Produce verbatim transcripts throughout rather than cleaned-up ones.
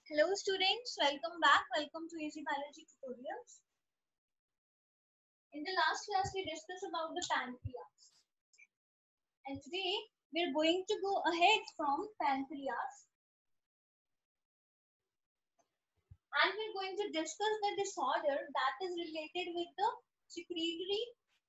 Hello students, welcome back. Welcome to Easy Biology Tutorials. In the last class we discussed about the pancreas. And today we are going to go ahead from pancreas. And we are going to discuss the disorder that is related with the secretory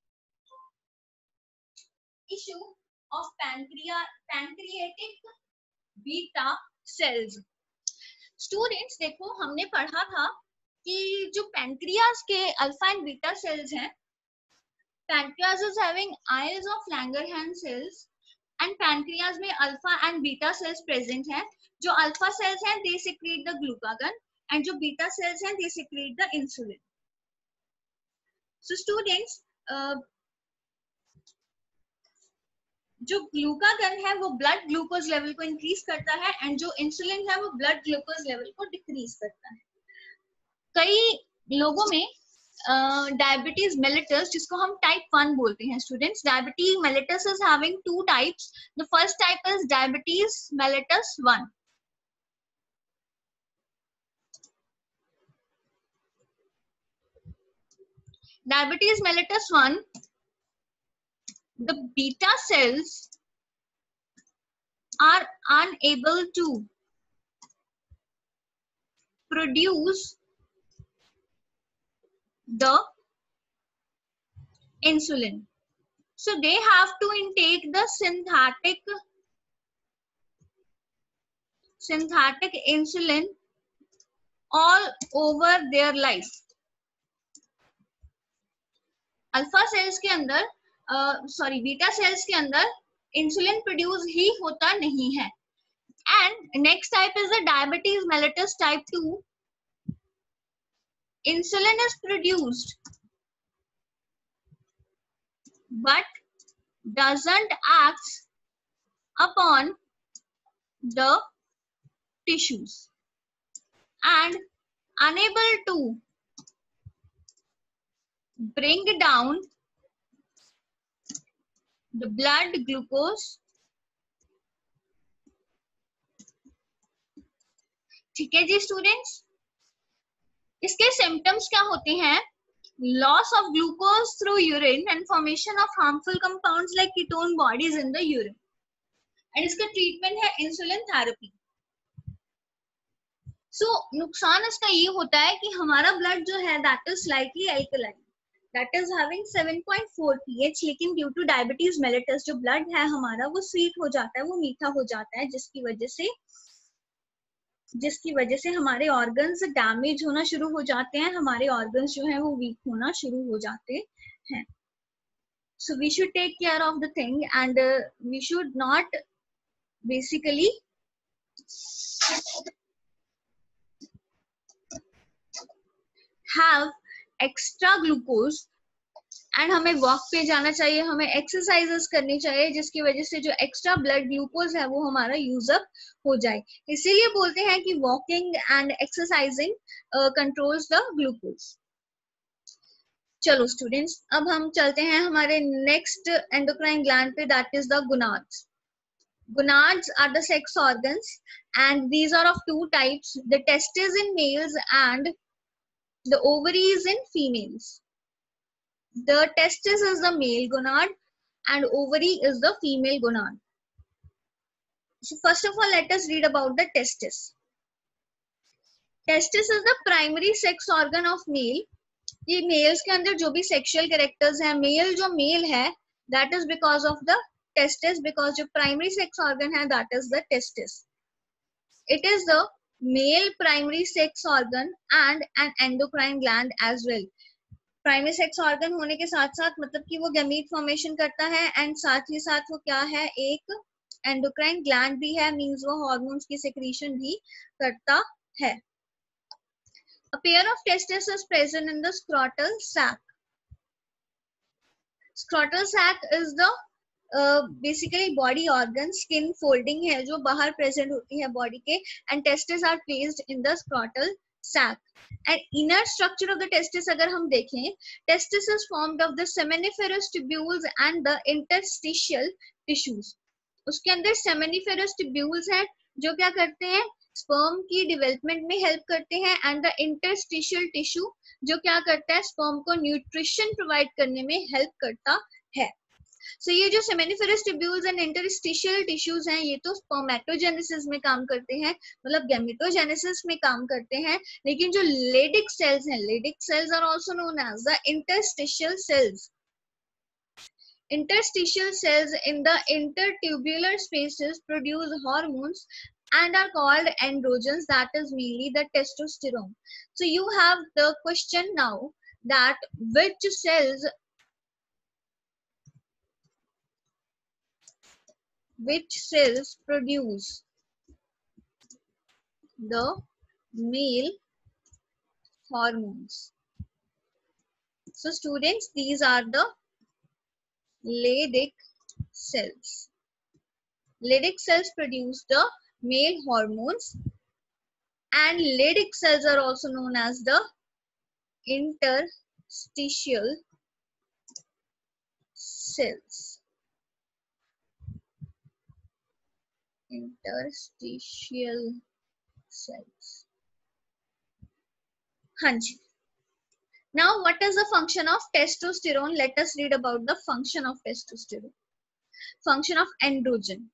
issue of pancreas, pancreatic beta cells. Students देखो, हमने पढ़ा था कि जो pancreas के alpha and beta cells हैं, pancreas is having isles of Langerhans cells and pancreas में alpha and beta cells present हैं. जो अल्फा सेल्स हैं they secrete the glucagon and जो बीटा सेल्स हैं they secrete the insulin. So students, जो glucagon है वो ब्लड ग्लूकोज लेवल को इंक्रीज करता है एंड जो इंसुलिन है वो ब्लड ग्लूकोज लेवल को डिक्रीज करता है. कई लोगों में डायबिटीज मेलिटस, जिसको हम टाइप वन बोलते हैं students, diabetes mellitus is having two types. The first type is diabetes mellitus one. Diabetes mellitus one, the beta cells are unable to produce the insulin, so they have to intake the synthetic synthetic insulin all over their life. Alpha cells के अंदर sorry beta cells के अंदर insulin produce ही होता नहीं है. And next type is the diabetes mellitus type two. Insulin is produced but doesn't act upon the tissues and unable to bring down the blood glucose. ठीक है जी students, इसके symptoms क्या होते हैं? Loss of glucose through urine and formation of harmful compounds like ketone bodies in the urine. And इसका treatment है insulin therapy. So नुकसान इसका ये होता है कि हमारा ब्लड जो है that is slightly alkaline, that is having seven point four pH, लेकिन ड्यू टू डायबिटीज मेलिटस जो ब्लड है हमारा वो स्वीट हो जाता है, वो मीठा हो जाता है, जिसकी वजह से जिसकी वजह से हमारे ऑर्गन्स डैमेज होना शुरू हो जाते हैं, हमारे ऑर्गन्स जो है वो वीक होना शुरू हो जाते हैं. So we should take care of the thing and we should not basically have extra glucose. And हमें वॉक पे जाना चाहिए, हमें एक्सरसाइजेस करनी चाहिए, जिसकी वजह से जो एक्स्ट्रा ब्लड ग्लूकोज है वो हमारा यूज अप हो जाए. इसीलिए बोलते हैं कि walking and exercising controls the glucose. चलो स्टूडेंट्स, अब हम चलते हैं हमारे नेक्स्ट एंडोक्राइन ग्लैंड पे, that is the gonads. Gonads are the sex organs and these are of two types, the testes in males and the ovaries in females. The testis is the male gonad and ovary is the female gonad. So first of all, let us read about the testis. Testis is the primary sex organ of male. ये males के अंदर जो भी sexual characters हैं, male जो male है, that is because of the testis, because जो primary sex organ है that is the testis. It is the male primary sex organ and an endocrine gland as well. Primary sex organ होने के साथ साथ मतलब कि वो गैमीट फॉर्मेशन करता है एंड साथ ही साथ वो क्या है, एक एंडोक्राइन ग्लैंड भी है, मींस वो हार्मोन्स की सेक्रीशन भी करता है. A pair of testes is present in the scrotal sac. Scrotal sac is the basically body organ, skin folding है जो बाहर प्रेजेंट होती है बॉडी के, and testis are placed in the scrotal sac. And inner structure of the testis अगर हम देखें, testis is formed of the seminiferous tubules and the interstitial tissues. उसके अंदर seminiferous tubules हैं जो क्या करते हैं, स्पर्म की डेवलपमेंट में हेल्प करते हैं, एंड द इंटरस्टिशियल टिश्यू जो क्या करता है, स्पर्म को न्यूट्रिशन प्रोवाइड करने में हेल्प करता है। सो so, ये जो seminiferous tubules and interstitial tissues हैं, ये तो स्पर्मेटोजेनेसिस में काम करते हैं, मतलब गैमेटोजेनेसिस में काम करते हैं, लेकिन जो लेडिक सेल्स हैं, Leydig cells are also known as the interstitial cells. Interstitial cells in the intertubular spaces produce hormones and are called androgens, that is mainly the testosterone. So you have the question now that which cells which cells produce the male hormones. So students, these are the Leydig cells. Leydig cells produce the male hormones, and Leydig cells are also known as the interstitial cells. Interstitial cells. Hanji. Now, what is the function of testosterone? Let us read about the function of testosterone. Function of androgen.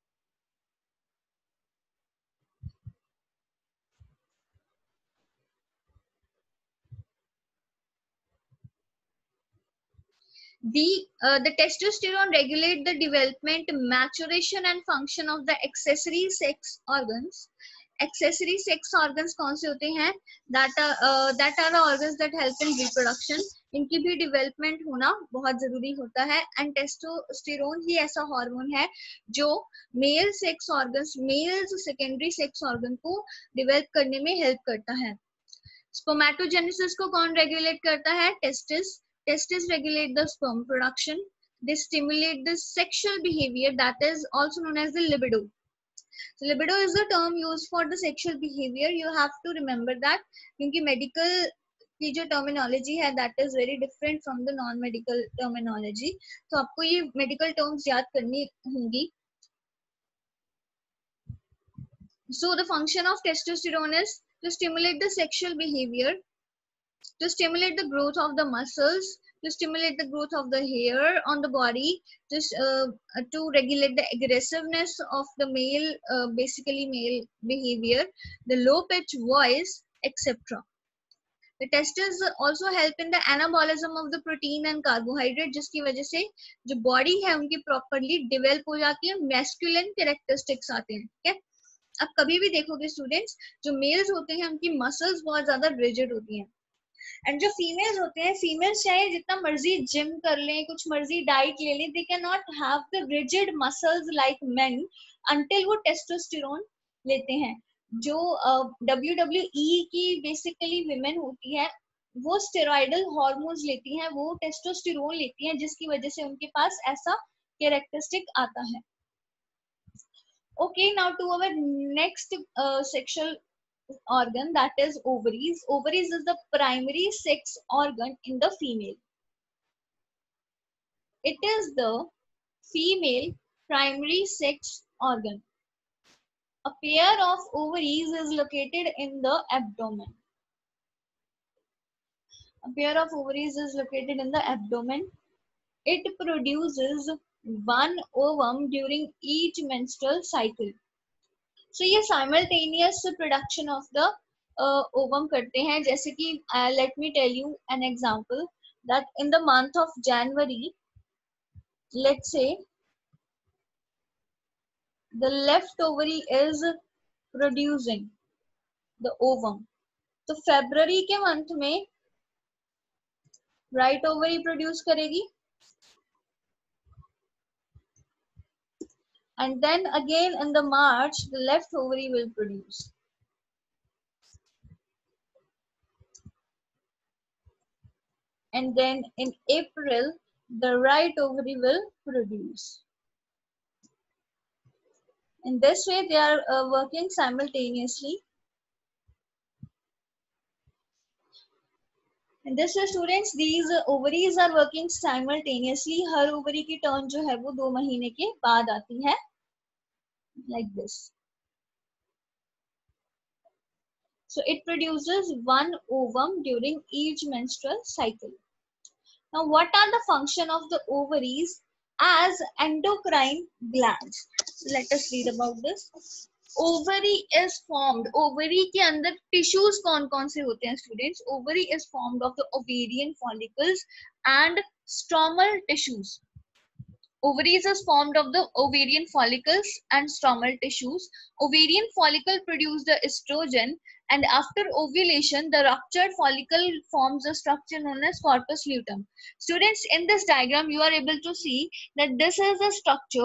The, uh, the testosterone regulate the development, maturation and function of the accessory sex organs. Accessory sex organs कौन से होते हैं? That are, uh, that are the organs that help in reproduction. इनकी भी development होना बहुत जरूरी होता है, and testosterone ही ऐसा हार्मोन है जो male sex organs, males secondary sex organ को develop करने में help करता है. Spermatogenesis को कौन regulate करता है? Testis. Testes regulate the sperm production. They stimulate the sexual behavior, that is also known as the libido. So libido is the term used for the sexual behavior. You have to remember that, क्योंकि medical की जो terminology है that is very different from the non-medical terminology. तो आपको ये medical terms याद करनी होंगी. So the function of testosterone is to stimulate the sexual behavior, to stimulate the growth of the muscles, to stimulate the growth of the hair on the body, just uh, to regulate the aggressiveness of the male, uh, basically male behavior, the low pitch voice, et cetera. The testes also help in the anabolism of the protein and carbohydrate, जिसकी वजह से जो body है उनकी properly develop हो जाती है, masculine characteristics आते हैं. ठीक है, अब कभी भी देखोगे स्टूडेंट्स, जो मेल्स होते हैं उनकी मसल्स बहुत ज्यादा रिजिड होती हैं, एंड जो फीमेल्स होते हैं, फीमेल्स चाहे जितना मर्जी जिम कर लें, कुछ मर्जी डाइट ले लें, they can not have the rigid muscles like men until वो टेस्टोस्टेरोन लेते हैं. जो डब्ल्यू डब्ल्यू ई की बेसिकली विमेन होती है, वो स्टेरॉइडल हार्मोन्स लेती हैं, वो टेस्टोस्टेरोन लेती हैं, जिसकी वजह से उनके पास ऐसा कैरेक्टरिस्टिक आता है. Okay, now to our next uh, sexual organ, that is ovaries. Ovaries is the primary sex organ in the female. It is the female primary sex organ. A pair of ovaries is located in the abdomen. A pair of ovaries is located in the abdomen. It produces one ovum during each menstrual cycle. So ये simultaneous production of the uh, ovum करते हैं, जैसे कि uh, let me tell you an example that in the month of January, let's say the left ovary is producing the ovum, तो February के month में right ovary produce करेगी, and then again in the March the left ovary will produce. And then in April the right ovary will produce. In this way they are uh, working simultaneously. In this way students, these uh, ovaries are working simultaneously. Her ovary की turn जो है वो दो महीने के बाद आती है, like this. So it produces one ovum during each menstrual cycle. Now, what are the function of the ovaries as endocrine glands? Let us read about this. Ovary is formed. Ovary के अंदर tissues कौन कौन से होते हैं students? Ovary is formed of the ovarian follicles and stromal tissues. Ovaries is formed of the ovarian follicles and stromal tissues. Ovarian follicle produce the estrogen, and after ovulation, the ruptured follicle forms a structure known as corpus luteum. Students, in this diagram, you are able to see that this is a structure.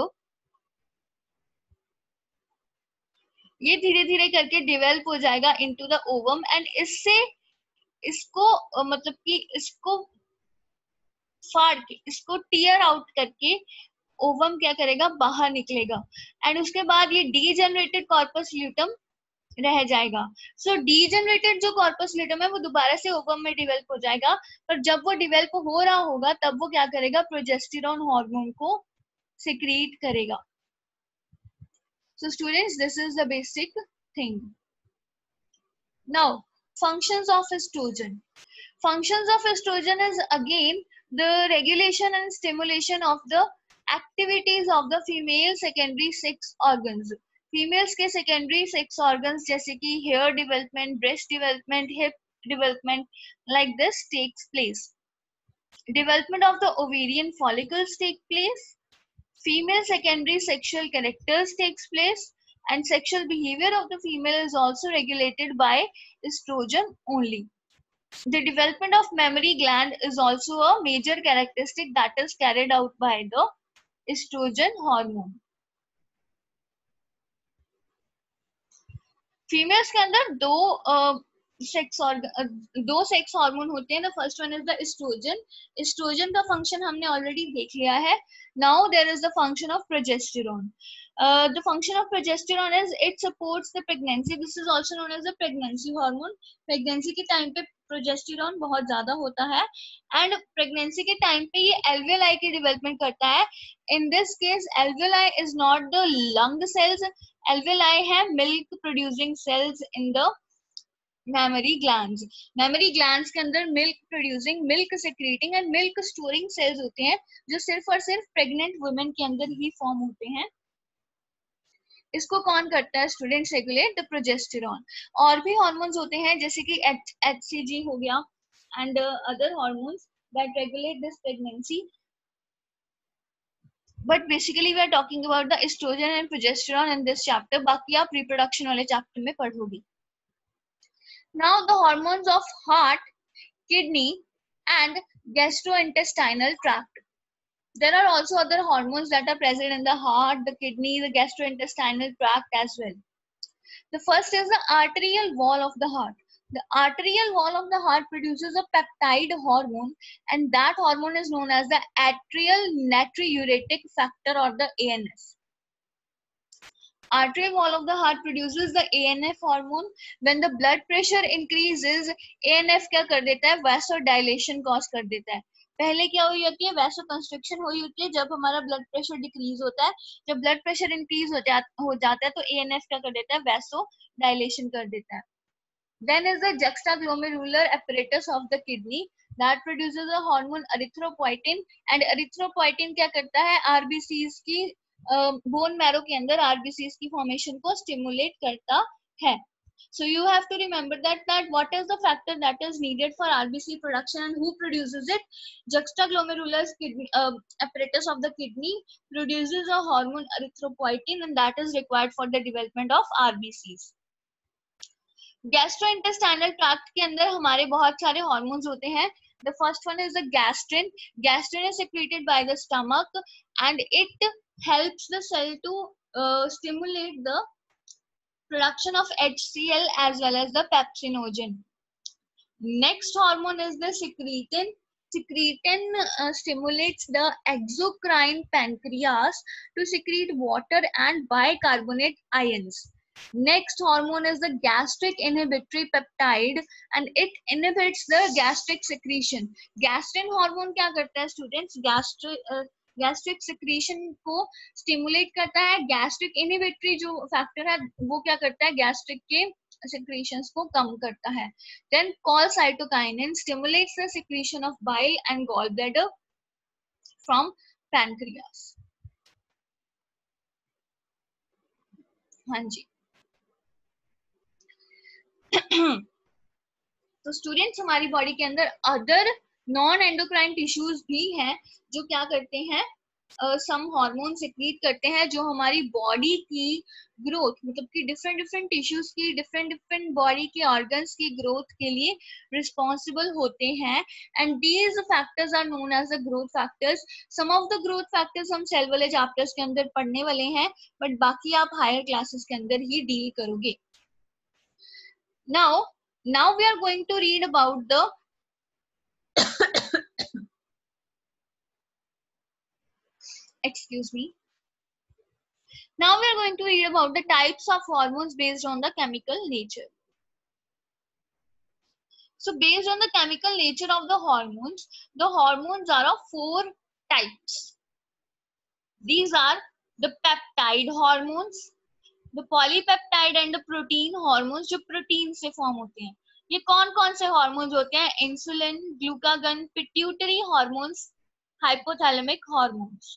ये धीरे धीरे करके develop हो जाएगा into the ovum, and इससे इसको मतलब कि इसको फाड़ के इसको टीयर आउट करके ओवम क्या करेगा, बाहर निकलेगा, एंड उसके बाद ये डीजेनरेटेड कॉर्पस ल्यूटम रह जाएगा. सो so, डीजेनरेटेड जो कॉर्पस ल्यूटम है वो दोबारा से ओवम में डेवलप हो जाएगा, पर जब वो डेवलप हो रहा होगा तब वो क्या करेगा, प्रोजेस्टेरॉन हार्मोन को सिक्रीट करेगा. So students, this is the basic thing. Now functions of estrogen. Functions of estrogen is again the regulation and stimulation of the activities of the female secondary sex organs. Females के secondary sex organs जैसे कि hair development, breast development, hip development, like this takes place. Development of the ovarian follicles take place. Female secondary sexual characters takes place, and sexual behavior of the female is also regulated by estrogen only. The development of mammary gland is also a major characteristic that is carried out by the estrogen hormone. Females के अंदर दो sex organ दो sex hormone होते हैं. The first one is the estrogen. Estrogen का function हमने already देख लिया है. Now there is the function of progesterone. Uh, the function of progesterone is it supports the pregnancy. This is also known as the pregnancy hormone. Pregnancy के time पे progesterone बहुत ज़्यादा होता है, and pregnancy के time पे ये alveoli की development करता है. In this case, alveoli is not the lung cells. Alveoli है milk producing cells in the mammary glands. Mammary glands के अंदर milk producing, milk secreting and milk storing cells होते हैं जो सिर्फ और सिर्फ pregnant women के अंदर ही form होते हैं. इसको कौन करता है स्टूडेंट्स, रेगुलेट द प्रोजेस्टेरॉन. और भी हार्मोन्स होते हैं जैसे कि एचसीजी हो गया and other hormones that regulate this pregnancy, but basically we are talking about the estrogen and progesterone in this chapter. बाकी आप रिप्रोडक्शन वाले चैप्टर में पढ़ोगी. Now the hormones of heart, kidney and gastrointestinal tract. There are also other hormones that are present in the heart, the kidney, the gastrointestinal tract as well. The first is the arterial wall of the heart. The arterial wall of the heart produces a peptide hormone, and that hormone is known as the atrial natriuretic factor, or the A N F. Arterial wall of the heart produces the A N F hormone. When the blood pressure increases, A N F क्या कर देता है, vasodilation cause कर देता है. पहले क्या हुई होती है, वैसो कंस्ट्रक्शन हुई होती है जब हमारा ब्लड प्रेशर डिक्रीज होता है. जब ब्लड प्रेशर इंक्रीज हो, जा, हो जाता है तो एएनएफ क्या कर देता है, वैसो डायलेशन कर देता है. Then is the juxtaglomerular apparatus of the kidney that produces a hormone erythropoietin, and erythropoietin क्या करता है, आरबीसीज की बोन मैरो के अंदर आरबीसीज की फॉर्मेशन को स्टिमुलेट करता है. So you have to remember that that what is the factor that is needed for R B C production and who produces it? Juxtaglomerular kidney uh, apparatus of the kidney produces a hormone erythropoietin, and that is required for the development of R B Cs. Gastrointestinal tract के अंदर हमारे बहुत सारे hormones होते हैं. The first one is the gastrin. Gastrin is secreted by the stomach, and it helps the cell to uh, stimulate the production of H C l as well as the pepsinogen. Next hormone is the secretin. Secretin uh, stimulates the exocrine pancreas to secrete water and bicarbonate ions. Next hormone is the gastric inhibitory peptide, and it inhibits the gastric secretion. Gastrin hormone क्या करता है students? Gastric uh, gastric secretion को stimulate करता है. Gastric inhibitory जो factor है वो क्या करता है, गैस्ट्रिक के secretions को कम करता है. Then call cytokinin stimulates the secretion of bile and gallbladder from pancreas. हाँ जी. तो स्टूडेंट्स हमारी बॉडी के अंदर अदर नॉन एंडोक्राइन टिश्यूज भी हैं जो क्या करते हैं, सम हार्मोन सिक्रीट करते हैं जो हमारी बॉडी की ग्रोथ, मतलब कि डिफरेंट डिफरेंट टिश्यूज की, डिफरेंट डिफरेंट बॉडी के ऑर्गन्स की ग्रोथ के लिए रिस्पॉन्सिबल होते हैं. And these factors are known as the growth factors. Some of the growth factors हम सेल वाले चैप्टर्स के अंदर पढ़ने वाले हैं, बट बाकी आप हायर क्लासेस के अंदर ही डील करोगे. Now now we are going to read about the excuse me now we are going to read about the types of hormones based on the chemical nature. So based on the chemical nature of the hormones, the hormones are of four types. These are the peptide hormones, the polypeptide and the protein hormones जो protein से form होते हैं. ये कौन कौन से hormones होते हैं? Insulin, glucagon, pituitary hormones, hypothalamic hormones.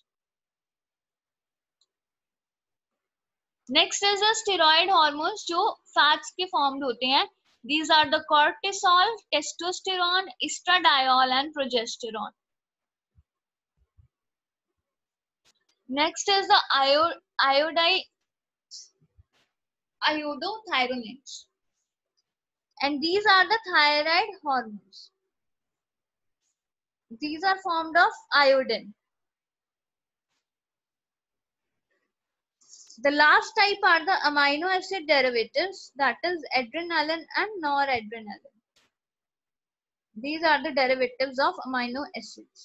Next is the steroid hormones जो फैट्स के फॉर्म्ड होते हैं. These are the cortisol, testosterone, estradiol and progesterone. Next is the आयोडाई iodothyronins, and these are the thyroid hormones. These are formed of iodine. The last type are the amino acid derivatives, that is adrenaline and noradrenaline. These are the derivatives of amino acids.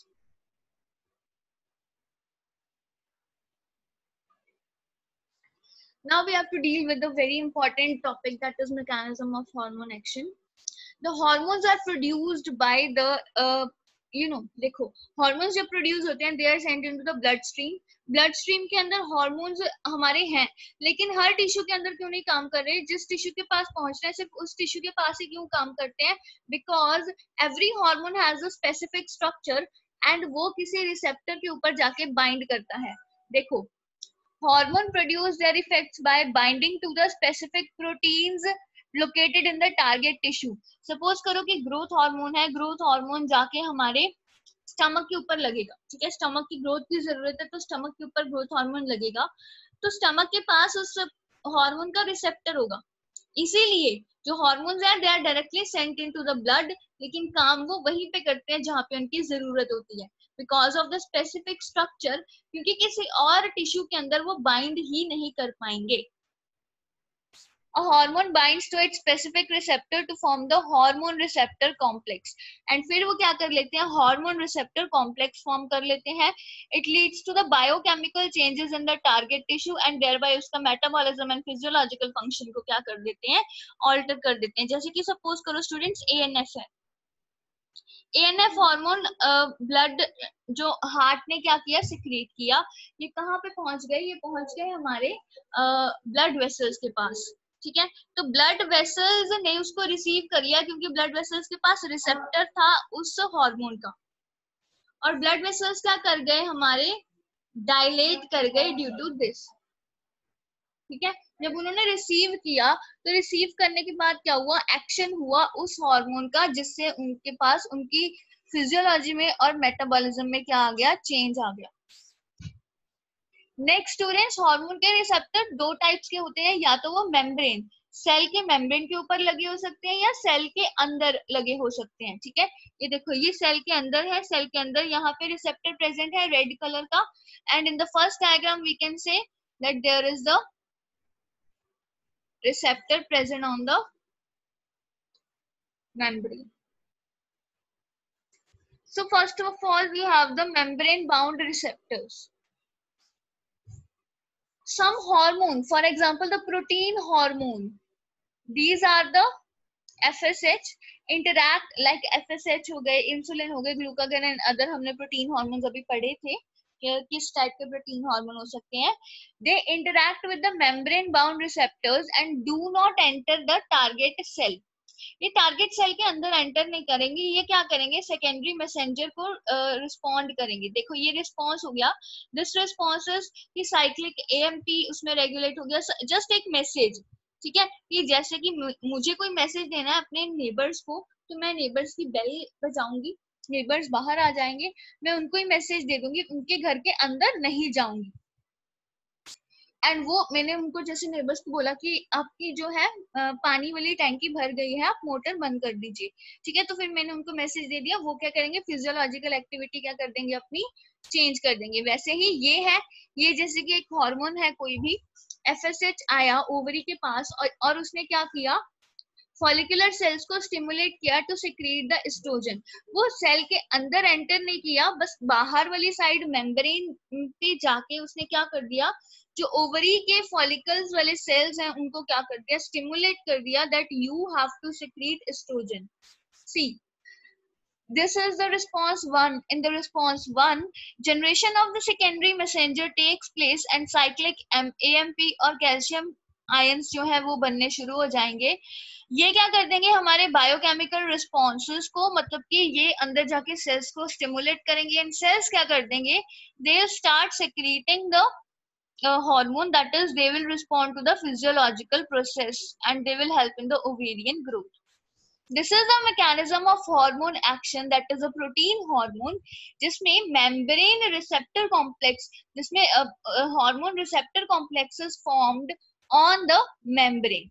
Now we have to deal with the very important topic, that is mechanism of hormone action. The hormones are produced by the uh, you know देखो hormones जब produce होते हैं they are sent into the blood stream. blood stream के अंदर hormones हमारे हैं, लेकिन हर tissue के अंदर क्यों नहीं काम कर रहे? जिस टिश्यू के पास पहुंच रहे हैं सिर्फ उस टिश्यू के पास ही क्यों काम करते हैं? Because every hormone has a specific structure and वो किसी receptor के ऊपर जाके bind करता है. देखो hormone produce their effects by binding to the specific proteins located in the target tissue. Suppose करो कि growth hormone है, growth hormone जाके हमारे स्टमक के ऊपर लगेगा. ठीक है, स्टमक की ग्रोथ की जरूरत है तो स्टमक के ऊपर ग्रोथ हार्मोन लगेगा. तो स्टमक के पास उस हार्मोन का रिसेप्टर होगा, इसीलिए जो हार्मोन्स हैं they are directly sent into the blood, लेकिन काम वो वहीं पे करते हैं जहां पे उनकी जरूरत होती है. Because of the specific structure, क्योंकि किसी और टिश्यू के अंदर वो बाइंड ही नहीं कर पाएंगे. A hormone binds to its specific receptor to form the hormone receptor complex. And फिर वो क्या कर लेते हैं? hormone receptor complex form कर लेते हैं. It leads to the biochemical changes in the target tissue and thereby उसका metabolism and physiological function को क्या कर देते हैं? alter कर देते हैं. जैसे कि suppose करो students A N F है. A N F hormone blood जो हार्ट ने क्या किया? सिक्रीट किया. ये कहाँ पे पहुंच गए? ये पहुंच गए हमारे ब्लड वेसल्स के पास. ठीक है, तो ब्लड वेसल्स ने उसको रिसीव कर लिया क्योंकि ब्लड वेसल्स के पास रिसेप्टर था उस हार्मोन का, और ब्लड वेसल्स क्या कर गए? हमारे डायलेट कर गए ड्यू टू दिस. ठीक है, जब उन्होंने रिसीव किया तो रिसीव करने के बाद क्या हुआ? एक्शन हुआ उस हार्मोन का, जिससे उनके पास उनकी फिजियोलॉजी में और मेटाबॉलिज्म में क्या आ गया? चेंज आ गया. नेक्स्ट स्टूडेंट्स, हार्मोन के रिसेप्टर दो टाइप्स के होते हैं, या तो वो मेम्ब्रेन, सेल के मेम्ब्रेन के ऊपर लगे हो सकते हैं या सेल के अंदर लगे हो सकते हैं. ठीक है, ये देखो ये सेल के अंदर है, सेल के अंदर यहाँ पे रिसेप्टर प्रेजेंट है रेड कलर का. And in the first diagram we can say that there is the receptor present on the membrane. So first of all we have the membrane bound receptors. Some hormone, for example the protein hormone, these are the F S H, interact like F S H हो गए, insulin हो गए, glucagon and other हमने protein hormones अभी पढ़े थे. किस type के प्रोटीन हार्मोन हो सकते हैं? They interact with the membrane bound receptors and do not enter the target cell. ये टारगेट सेल के अंदर एंटर नहीं करेंगे, ये क्या करेंगे, सेकेंडरी मैसेंजर को रिस्पॉन्ड uh, करेंगे। देखो ये रिस्पॉन्स हो गया, दिस रिस्पॉन्स इज कि साइक्लिक एएमपी उसमें रेगुलेट हो गया, जस्ट एक मैसेज, ठीक है। कि जैसे कि मुझे कोई मैसेज देना है अपने नेबर्स को, तो मैं नेबर्स की बेल बजाऊंगी, नेबर्स बाहर आ जाएंगे, मैं उनको ही मैसेज दे दूंगी, उनके घर के अंदर नहीं जाऊंगी। एंड वो मैंने उनको जैसे नेबर्स को बोला कि आपकी जो है पानी वाली टैंकी भर गई है, आप मोटर बंद कर दीजिए, ठीक है। तो फिर मैंने उनको मैसेज दे दिया, वो क्या करेंगे, फिजियोलॉजिकल एक्टिविटी क्या कर देंगे, अपनी चेंज कर देंगे। वैसे ही ये है, ये जैसे कि एक हार्मोन है कोई भी, एफएसएच आया ओवरी के पास और, और उसने क्या किया, फॉलिकुलर सेल्स को स्टिमुलेट किया टू सिक्रीट द एस्ट्रोजन। वो सेल के अंदर एंटर नहीं किया, बस बाहर वाली साइड मेम्ब्रेन पे जाके उसने क्या कर दिया, जो ओवरी के फॉलिकल्स वाले सेल्स हैं उनको क्या कर दिया, स्टिमुलेट कर दिया, that you have to secrete estrogen. See this is the response one. In the response one, generation of the secondary messenger takes place and cyclic A M P और calcium ions जो है वो बनने शुरू हो जाएंगे। ये क्या कर देंगे, हमारे बायोकेमिकल रिस्पॉन्सेस को, मतलब कि ये अंदर जाके सेल्स को स्टिमुलेट करेंगे एंड सेल्स क्या कर देंगे, they start secreting the uh, hormone, that is they will respond to the physiological process and they will help in the ovarian growth. This is the mechanism of hormone action, that is a protein hormone जिसमें membrane receptor complex, जिसमें uh, uh, hormone receptor complexes formed on the membrane.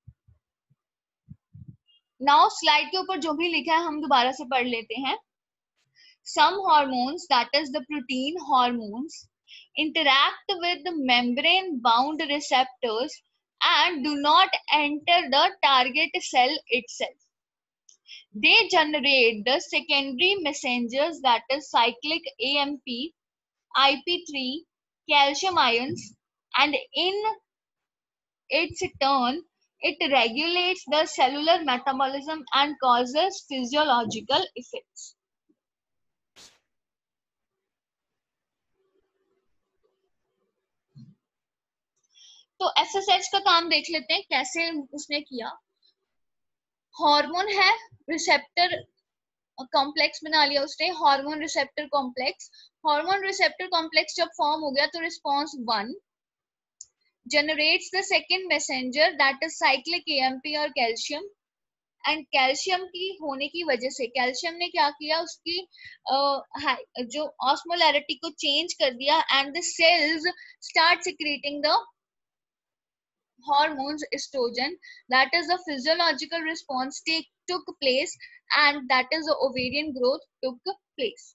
Now slide के ऊपर जो भी लिखा है हम दोबारा से पढ़ लेते हैं. Some hormones, that is the protein hormones, interact with the membrane bound receptors and do not enter the target cell itself. They generate the secondary messengers, that is cyclic A M P, I P three, calcium ions, and in its turn, it regulates the cellular metabolism and causes physiological effects. तो F S H का काम देख लेते हैं कैसे उसने किया. Hormone है, रिसेप्टर कॉम्प्लेक्स बना लिया उसने, hormone receptor complex. Hormone receptor complex जब फॉर्म हो गया तो response one generates the second messenger, that is cyclic A M P और कैल्शियम. एंड कैल्शियम की होने की वजह से कैल्शियम ने क्या किया, उसकी uh, जो ऑस्मोलैरिटी को चेंज कर दिया and the cells start secreting the hormones estrogen, that is the physiological response take took place and that is the ovarian growth took place.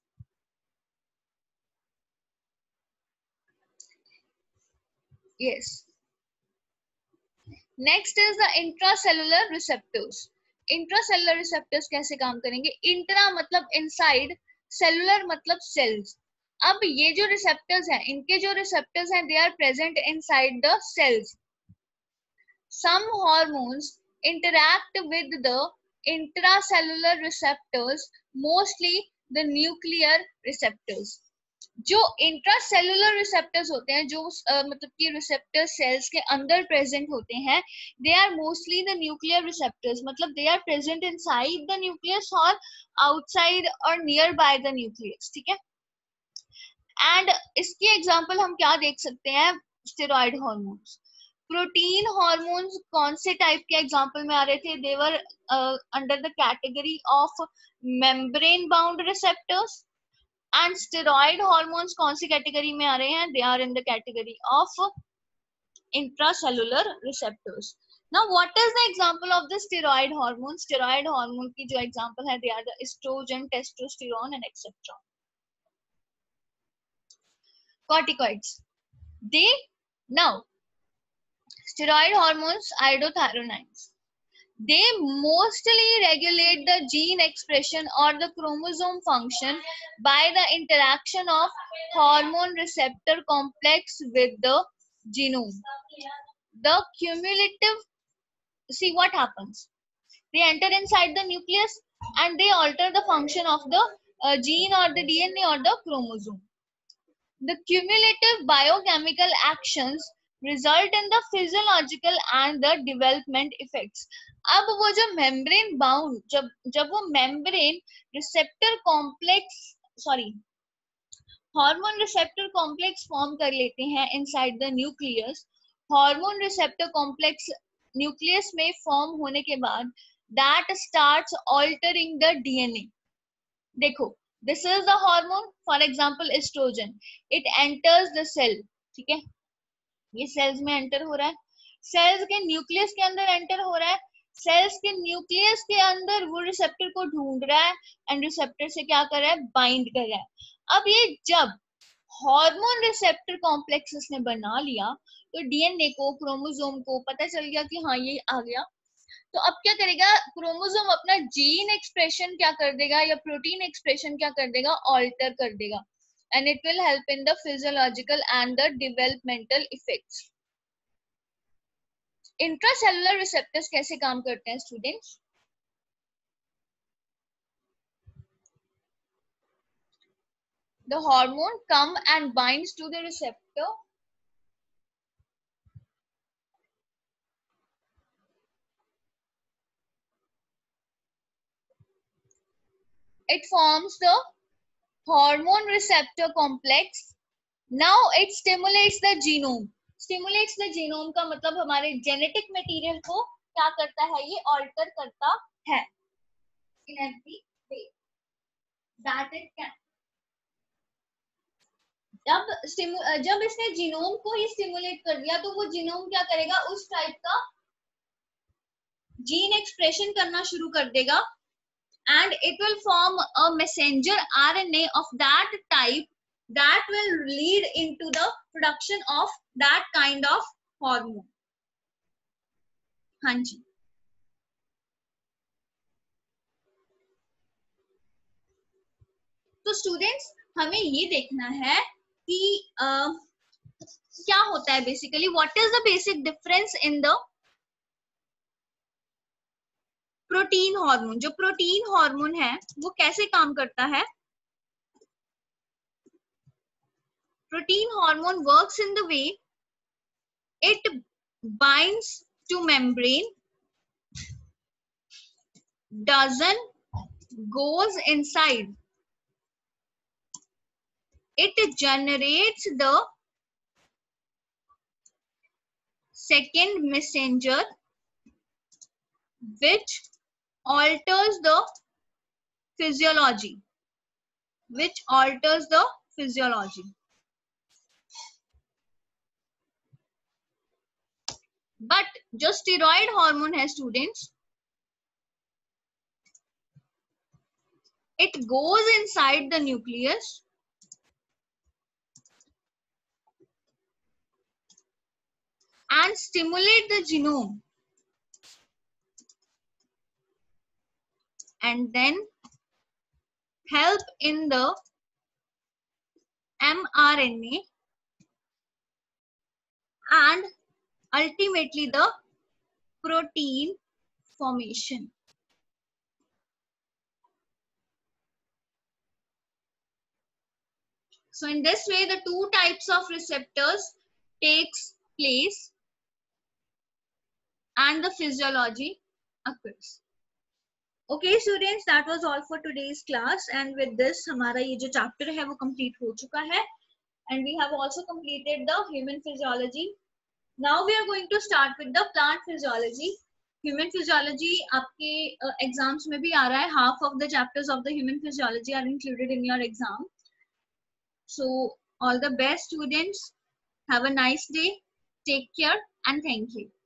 Yes, next is the intracellular receptors. Intracellular receptors कैसे काम करेंगे, intra मतलब inside, cellular मतलब cells. अब ये जो receptors हैं, इनके जो receptors हैं, they are present inside the cells. Some hormones interact with the intracellular receptors, mostly the nuclear receptors. जो intracellular receptors होते हैं, जो uh, मतलब कि receptor cells के अंदर present होते हैं, they are mostly the nuclear receptors, मतलब they are present inside the nucleus or outside or nearby the nucleus, ठीक है. And इसकी example हम क्या देख सकते हैं, steroid hormones. प्रोटीन हार्मोन्स कौन से टाइप के एग्जांपल में आ रहे थे, they are under the category of membrane bound receptors. And steroid hormones कौन सी कैटेगरी में आ रहे हैं, they are in the category of intracellular receptors. Now what is the example of the steroid hormone. Steroid hormone की जो example है, they are the estrogen, testosterone and etcetera. Corticoids, they now steroid hormones, iodothyronines, they mostly regulate the gene expression or the chromosome function by the interaction of hormone receptor complex with the genome. The cumulative, see what happens, they enter inside the nucleus and they alter the function of the uh, gene or the D N A or the chromosome. The cumulative biochemical actions result in the physiological and the development effects. अब वो जो membrane bound, जब जब वो membrane receptor complex sorry hormone receptor complex form कर लेते हैं inside the nucleus, hormone receptor complex nucleus में फॉर्म होने के बाद that starts altering the DNA. देखो, this is the hormone, for example estrogen, it enters the cell. ठीक है, ये सेल्स में एंटर हो रहा है, सेल्स के न्यूक्लियस के अंदर एंटर हो रहा है, सेल्स के न्यूक्लियस के अंदर वो रिसेप्टर को ढूंढ रहा है एंड रिसेप्टर से क्या कर रहा है, बाइंड कर रहा है. अब ये जब हार्मोन रिसेप्टर कॉम्प्लेक्स इसने बना लिया तो डीएनए को, क्रोमोसोम को पता चल गया कि हाँ ये आ गया. तो अब क्या करेगा, क्रोमोसोम अपना जीन एक्सप्रेशन क्या कर देगा या प्रोटीन एक्सप्रेशन क्या कर देगा, ऑल्टर कर देगा, and it will help in the physiological and the developmental effects. Intracellular receptors कैसे काम करते हैं students? The hormone come and binds to the receptor. It forms the hormone receptor complex. Now it stimulates the genome. Stimulates the genome का मतलब हमारे genetic material को क्या करता है, ये alter करता है in every way that it can. जब जब इसने जीनोम को ही स्टिमुलेट कर दिया तो वो जीनोम क्या करेगा, उस टाइप का जीन एक्सप्रेशन करना शुरू कर देगा and it will form a messenger R N A of that type that will lead into the production of that kind of hormone. हाँ जी, तो स्टूडेंट्स हमें ये देखना है कि uh, क्या होता है basically, what is the basic difference in the protein hormone. जो प्रोटीन हार्मोन है वो कैसे काम करता है? Protein hormone works in the way it binds to membrane, doesn't goes inside, it generates the second messenger which alters the physiology, which alters the physiology. But जो steroid hormone है students, it goes inside the nucleus and stimulate the genome and then help in the mRNA and ultimately the protein formation. So in this way the two types of receptors takes place and the physiology occurs. Okay students, that was all for today's class, and with this हमारा ये जो chapter है वो complete हो चुका है, and we have also completed the human physiology. Now we are going to start with the plant physiology. Human physiology आपके uh, exams में भी आ रहा है, half of the chapters of the human physiology are included in your exam. So all the best students, have a nice day, take care and thank you.